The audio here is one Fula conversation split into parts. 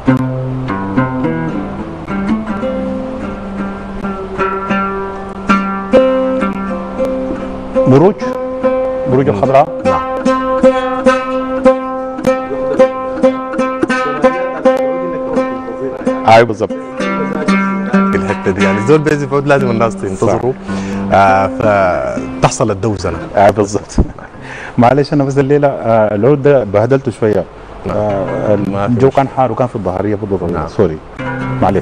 بروج، بروج الخضراء. نعم. ايوه بالظبط. الحته دي يعني الزول بيزي فود لازم الناس تنتظروا فتحصل الدوزنه. بالظبط. معلش انا بس الليله العود ده بهدلته شويه. الجو كان حار وكان في الظهريه بالضبط. نعم. سوري معلش.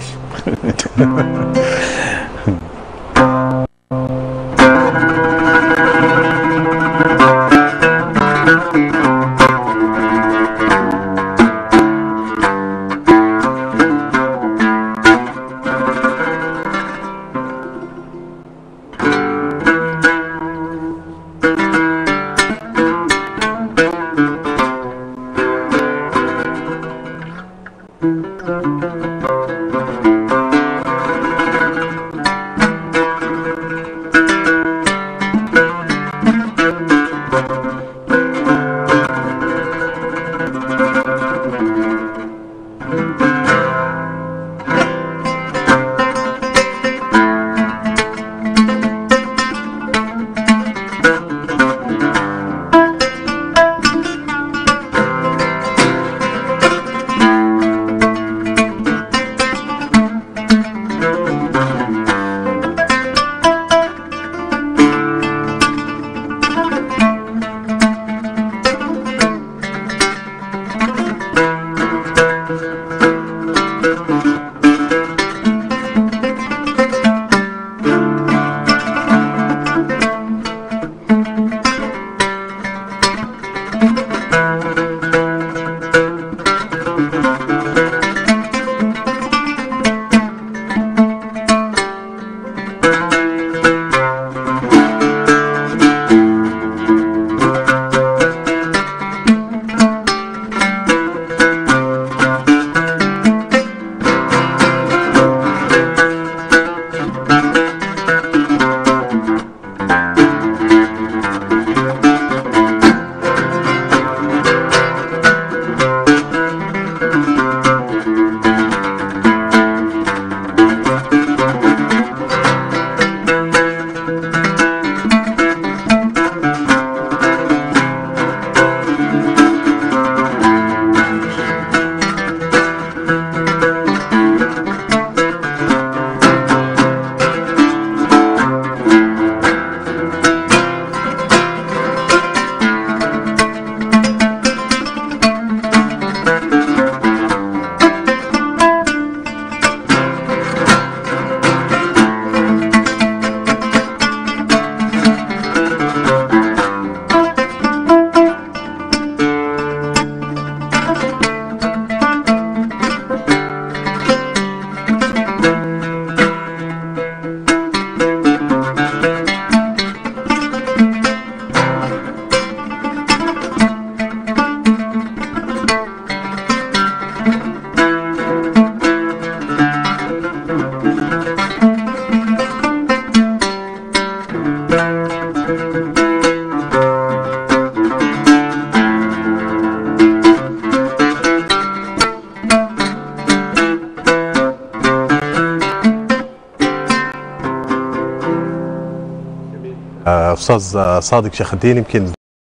استاذ صادق شيخ الدين يمكن